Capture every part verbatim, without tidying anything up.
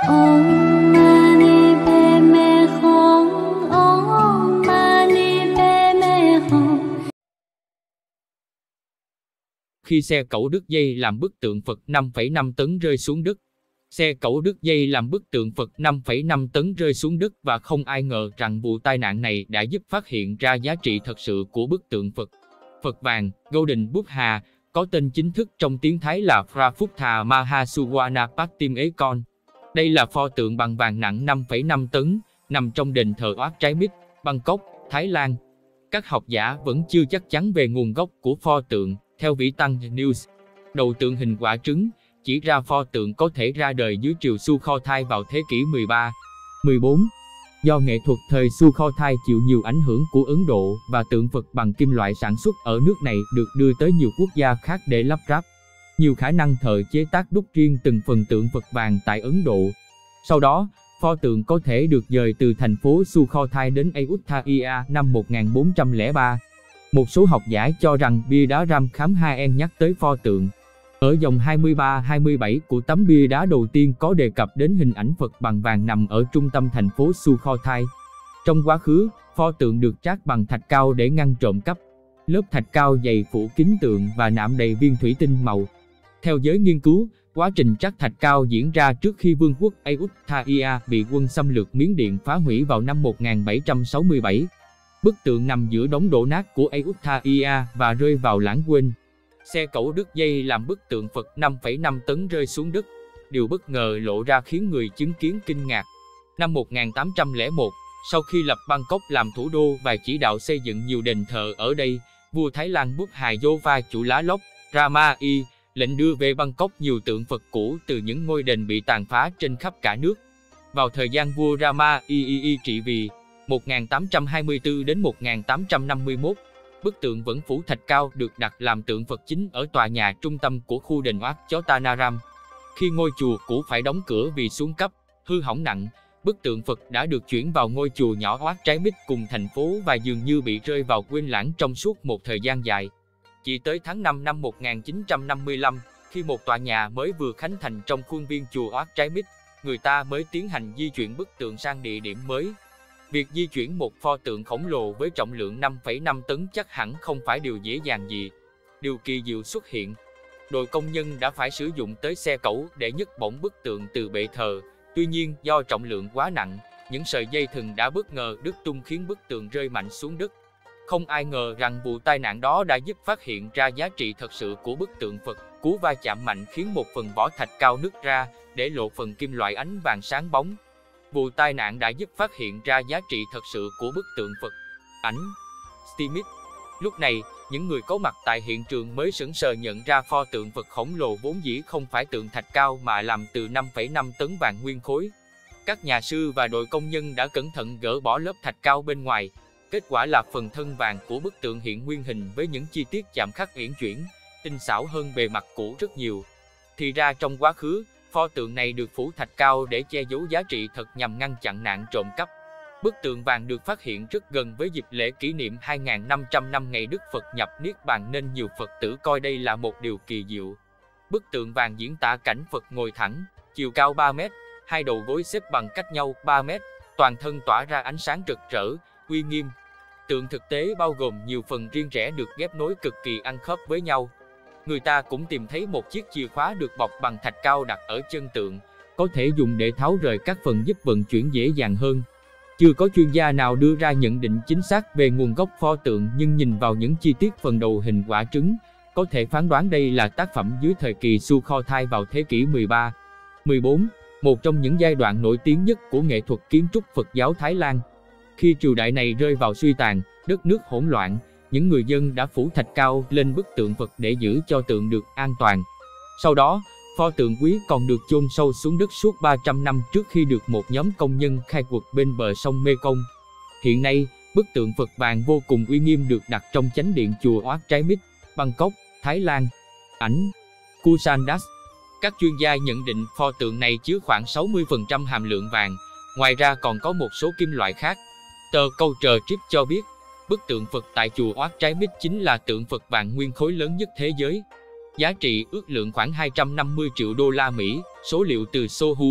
Om Mani Padme Hum. Om Mani Padme Hum. Khi xe cẩu đứt dây làm bức tượng Phật năm phẩy năm tấn rơi xuống đất. Xe cẩu đứt dây làm bức tượng Phật năm phẩy năm tấn rơi xuống đất và không ai ngờ rằng vụ tai nạn này đã giúp phát hiện ra giá trị thật sự của bức tượng Phật. Phật vàng, Golden Buddha, có tên chính thức trong tiếng Thái là Prabuddha Mahasuwana Patimekon. Đây là pho tượng bằng vàng nặng năm phẩy năm tấn, nằm trong đền thờ Wat Trái Mít, Bangkok, Thái Lan. Các học giả vẫn chưa chắc chắn về nguồn gốc của pho tượng. Theo Vĩ Tăng News, đầu tượng hình quả trứng chỉ ra pho tượng có thể ra đời dưới triều Sukhothai vào thế kỷ mười ba, mười bốn. Do nghệ thuật thời Sukhothai chịu nhiều ảnh hưởng của Ấn Độ và tượng Phật bằng kim loại sản xuất ở nước này được đưa tới nhiều quốc gia khác để lắp ráp. Nhiều khả năng thợ chế tác đúc riêng từng phần tượng Phật vàng tại Ấn Độ. Sau đó, pho tượng có thể được dời từ thành phố Sukhothai đến Ayutthaya năm một nghìn bốn trăm lẻ ba. Một số học giả cho rằng bia đá Ramkhamhaen nhắc tới pho tượng. Ở dòng hai mươi ba hai mươi bảy của tấm bia đá đầu tiên có đề cập đến hình ảnh Phật bằng vàng nằm ở trung tâm thành phố Sukhothai. Trong quá khứ, pho tượng được trát bằng thạch cao để ngăn trộm cắp. Lớp thạch cao dày phủ kín tượng và nạm đầy viên thủy tinh màu. Theo giới nghiên cứu, quá trình trát thạch cao diễn ra trước khi vương quốc Ayutthaya bị quân xâm lược Miến Điện phá hủy vào năm một nghìn bảy trăm sáu mươi bảy. Bức tượng nằm giữa đống đổ nát của Ayutthaya và rơi vào lãng quên. Xe cẩu đứt dây làm bức tượng Phật năm phẩy năm tấn rơi xuống đất. Điều bất ngờ lộ ra khiến người chứng kiến kinh ngạc. Năm một nghìn tám trăm lẻ một, sau khi lập Bangkok làm thủ đô và chỉ đạo xây dựng nhiều đền thờ ở đây, vua Thái Lan Buddha Yova chủ lá lốc Rama I lệnh đưa về Bangkok nhiều tượng Phật cũ từ những ngôi đền bị tàn phá trên khắp cả nước. Vào thời gian vua Rama I trị vì một nghìn tám trăm hai mươi tư đến một nghìn tám trăm năm mươi mốt, bức tượng vẫn phủ thạch cao được đặt làm tượng Phật chính ở tòa nhà trung tâm của khu đền Wat Chotanaram. Khi ngôi chùa cũ phải đóng cửa vì xuống cấp, hư hỏng nặng, bức tượng Phật đã được chuyển vào ngôi chùa nhỏ Wat Trái Mít cùng thành phố và dường như bị rơi vào quên lãng trong suốt một thời gian dài. Chỉ tới tháng năm năm một nghìn chín trăm năm mươi lăm, khi một tòa nhà mới vừa khánh thành trong khuôn viên chùa Wat Trái Mít, người ta mới tiến hành di chuyển bức tượng sang địa điểm mới. Việc di chuyển một pho tượng khổng lồ với trọng lượng năm phẩy năm tấn chắc hẳn không phải điều dễ dàng gì. Điều kỳ diệu xuất hiện. Đội công nhân đã phải sử dụng tới xe cẩu để nhấc bổng bức tượng từ bệ thờ. Tuy nhiên, do trọng lượng quá nặng, những sợi dây thừng đã bất ngờ đứt tung khiến bức tượng rơi mạnh xuống đất. Không ai ngờ rằng vụ tai nạn đó đã giúp phát hiện ra giá trị thật sự của bức tượng Phật. Cú va chạm mạnh khiến một phần vỏ thạch cao nứt ra, để lộ phần kim loại ánh vàng sáng bóng. Vụ tai nạn đã giúp phát hiện ra giá trị thật sự của bức tượng Phật. Ảnh Stimitz. Lúc này, những người có mặt tại hiện trường mới sững sờ nhận ra pho tượng Phật khổng lồ vốn dĩ không phải tượng thạch cao mà làm từ năm phẩy năm tấn vàng nguyên khối. Các nhà sư và đội công nhân đã cẩn thận gỡ bỏ lớp thạch cao bên ngoài. Kết quả là phần thân vàng của bức tượng hiện nguyên hình với những chi tiết chạm khắc uyển chuyển, tinh xảo hơn bề mặt cũ rất nhiều. Thì ra trong quá khứ, pho tượng này được phủ thạch cao để che giấu giá trị thật nhằm ngăn chặn nạn trộm cắp. Bức tượng vàng được phát hiện rất gần với dịp lễ kỷ niệm hai nghìn năm trăm năm ngày Đức Phật nhập Niết Bàn nên nhiều Phật tử coi đây là một điều kỳ diệu. Bức tượng vàng diễn tả cảnh Phật ngồi thẳng, chiều cao ba mét, hai đầu gối xếp bằng cách nhau ba mét, toàn thân tỏa ra ánh sáng rực rỡ, uy nghiêm. Tượng thực tế bao gồm nhiều phần riêng rẽ được ghép nối cực kỳ ăn khớp với nhau. Người ta cũng tìm thấy một chiếc chìa khóa được bọc bằng thạch cao đặt ở chân tượng, có thể dùng để tháo rời các phần giúp vận chuyển dễ dàng hơn. Chưa có chuyên gia nào đưa ra nhận định chính xác về nguồn gốc pho tượng, nhưng nhìn vào những chi tiết phần đầu hình quả trứng, có thể phán đoán đây là tác phẩm dưới thời kỳ Sukhothai vào thế kỷ mười ba, mười bốn, một trong những giai đoạn nổi tiếng nhất của nghệ thuật kiến trúc Phật giáo Thái Lan. Khi triều đại này rơi vào suy tàn, đất nước hỗn loạn, những người dân đã phủ thạch cao lên bức tượng Phật để giữ cho tượng được an toàn. Sau đó, pho tượng quý còn được chôn sâu xuống đất suốt ba trăm năm trước khi được một nhóm công nhân khai quật bên bờ sông Mekong. Hiện nay, bức tượng Phật vàng vô cùng uy nghiêm được đặt trong chánh điện chùa Wat Trái Mít, Bangkok, Thái Lan. Ảnh Kusandas. Các chuyên gia nhận định pho tượng này chứa khoảng sáu mươi phần trăm hàm lượng vàng, ngoài ra còn có một số kim loại khác. Tờ Culture Trip cho biết, bức tượng Phật tại chùa Wat Trái Mít chính là tượng Phật vàng nguyên khối lớn nhất thế giới. Giá trị ước lượng khoảng hai trăm năm mươi triệu đô la Mỹ, số liệu từ Sohu,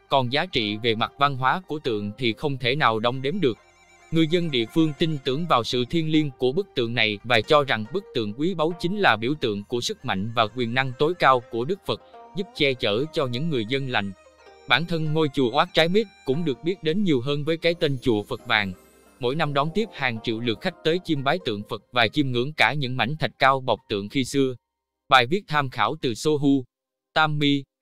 Còn giá trị về mặt văn hóa của tượng thì không thể nào đong đếm được. Người dân địa phương tin tưởng vào sự thiêng liêng của bức tượng này và cho rằng bức tượng quý báu chính là biểu tượng của sức mạnh và quyền năng tối cao của Đức Phật, giúp che chở cho những người dân lành. Bản thân ngôi chùa Oát Trái Mít cũng được biết đến nhiều hơn với cái tên chùa Phật Vàng. Mỗi năm đón tiếp hàng triệu lượt khách tới chiêm bái tượng Phật và chiêm ngưỡng cả những mảnh thạch cao bọc tượng khi xưa. Bài viết tham khảo từ Sohu Tammy.